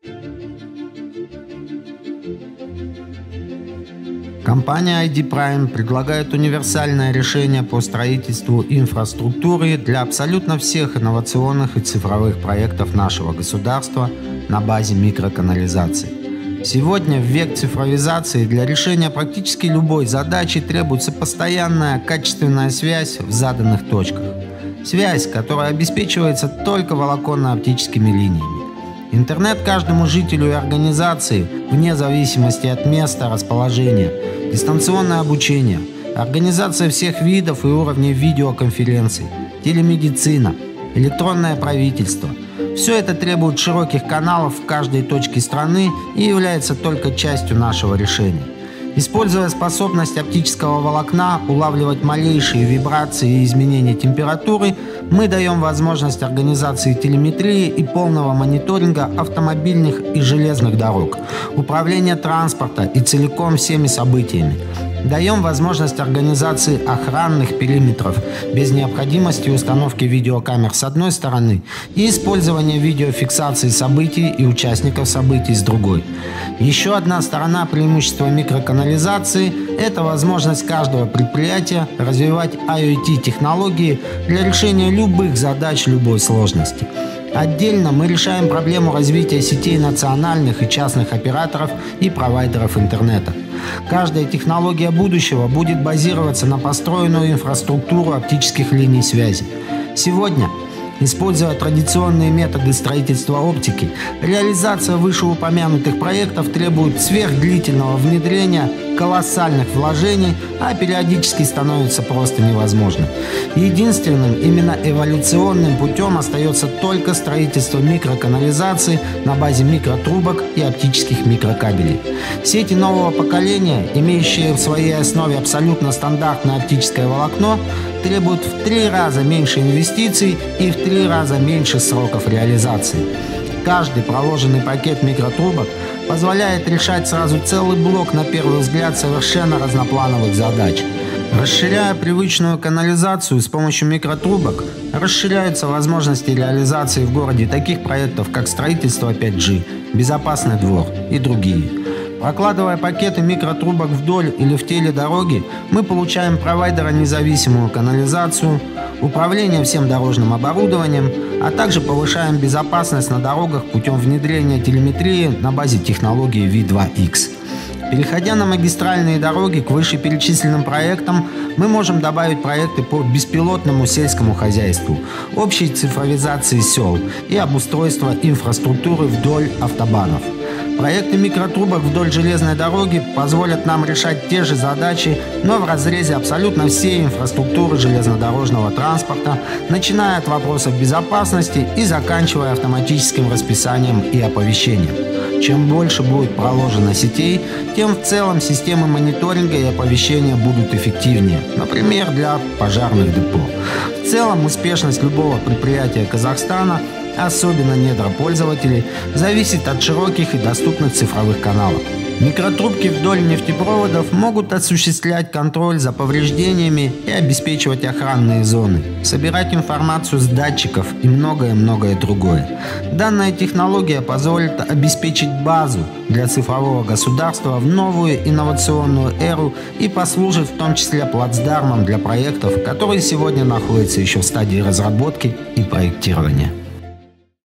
Компания ID Prime предлагает универсальное решение по строительству инфраструктуры для абсолютно всех инновационных и цифровых проектов нашего государства на базе микроканализации. Сегодня, в век цифровизации, для решения практически любой задачи требуется постоянная качественная связь в заданных точках. Связь, которая обеспечивается только волоконно-оптическими линиями. Интернет каждому жителю и организации, вне зависимости от места расположения, дистанционное обучение, организация всех видов и уровней видеоконференций, телемедицина, электронное правительство – все это требует широких каналов в каждой точке страны и является только частью нашего решения. Используя способность оптического волокна улавливать малейшие вибрации и изменения температуры, мы даем возможность организации телеметрии и полного мониторинга автомобильных и железных дорог, управления транспорта и целиком всеми событиями. Даем возможность организации охранных периметров без необходимости установки видеокамер с одной стороны и использования видеофиксации событий и участников событий с другой. Еще одна сторона преимущества микроканализации – это возможность каждого предприятия развивать IoT-технологии для решения любых задач любой сложности. Отдельно мы решаем проблему развития сетей национальных и частных операторов и провайдеров интернета. Каждая технология будущего будет базироваться на построенную инфраструктуру оптических линий связи. Сегодня, используя традиционные методы строительства оптики, реализация вышеупомянутых проектов требует сверхдлительного внедрения, колоссальных вложений, а периодически становится просто невозможным. Единственным, именно эволюционным путем остается только строительство микроканализации на базе микротрубок и оптических микрокабелей. Сети нового поколения, имеющие в своей основе абсолютно стандартное оптическое волокно, требуют в 3 раза меньше инвестиций и в 3 раза меньше сроков реализации. Каждый проложенный пакет микротрубок позволяет решать сразу целый блок, на первый взгляд, совершенно разноплановых задач. Расширяя привычную канализацию с помощью микротрубок, расширяются возможности реализации в городе таких проектов, как строительство 5G, безопасный двор и другие. Прокладывая пакеты микротрубок вдоль или в теле дороги, мы получаем провайдера-независимую канализацию, управление всем дорожным оборудованием, а также повышаем безопасность на дорогах путем внедрения телеметрии на базе технологии V2X. Переходя на магистральные дороги к вышеперечисленным проектам, мы можем добавить проекты по беспилотному сельскому хозяйству, общей цифровизации сел и обустройства инфраструктуры вдоль автобанов. Проекты микротрубок вдоль железной дороги позволят нам решать те же задачи, но в разрезе абсолютно всей инфраструктуры железнодорожного транспорта, начиная от вопросов безопасности и заканчивая автоматическим расписанием и оповещением. Чем больше будет проложено сетей, тем в целом системы мониторинга и оповещения будут эффективнее, например, для пожарных депо. В целом успешность любого предприятия Казахстана, особенно недропользователей, зависит от широких и доступных цифровых каналов. Микротрубки вдоль нефтепроводов могут осуществлять контроль за повреждениями и обеспечивать охранные зоны, собирать информацию с датчиков и многое-многое другое. Данная технология позволит обеспечить базу для цифрового государства в новую инновационную эру и послужит в том числе плацдармом для проектов, которые сегодня находятся еще в стадии разработки и проектирования.